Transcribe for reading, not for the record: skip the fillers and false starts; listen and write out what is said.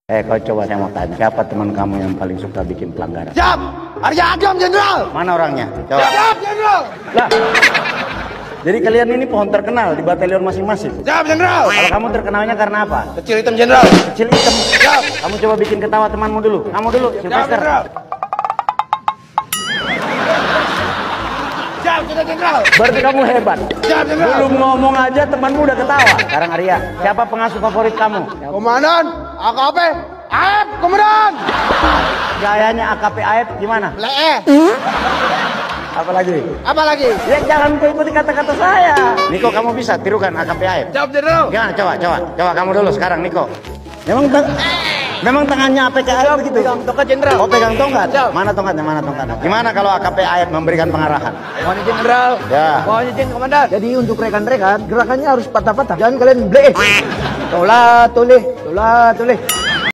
Kau coba saya mau tanya, siapa teman kamu yang paling suka bikin pelanggaran? Siap! Arya Agam, Jenderal! Mana orangnya? Coba. Siap, Jenderal! Lah, jadi kalian ini pohon terkenal di batalion masing-masing. Siap, Jenderal! Kalau kamu terkenalnya karena apa? Kecil hitam, Jenderal! Kecil hitam. Siap! Kamu coba bikin ketawa temanmu dulu. Kamu dulu, Siap, Sylvester. Jenderal! Siap, sudah, Jenderal! Berarti kamu hebat. Siap, Jenderal! Belum ngomong aja temanmu udah ketawa. Sekarang Arya, siapa pengasuh favorit kamu? Komandan, AKP, AF, Komandan! Gayanya AKP AF gimana? Lee! Apa lagi? Apa lagi? Ya jangan kau ikuti kata-kata saya. Niko, kamu bisa tirukan AKP AF? Siap, Jenderal! Gimana? Coba kamu dulu sekarang, Niko. Memang tangannya APK AF begitu? Pegang tongkat, Jenderal! Oh, pegang tongkat? Siap. Mana tongkatnya? Gimana kalau AKP AF memberikan pengarahan? Mohon izin, Jenderal! Ya. Mohon izin, Komandan! Jadi untuk rekan-rekan, gerakannya harus patah-patah. Jangan kalian bleh! Tolah, toleh!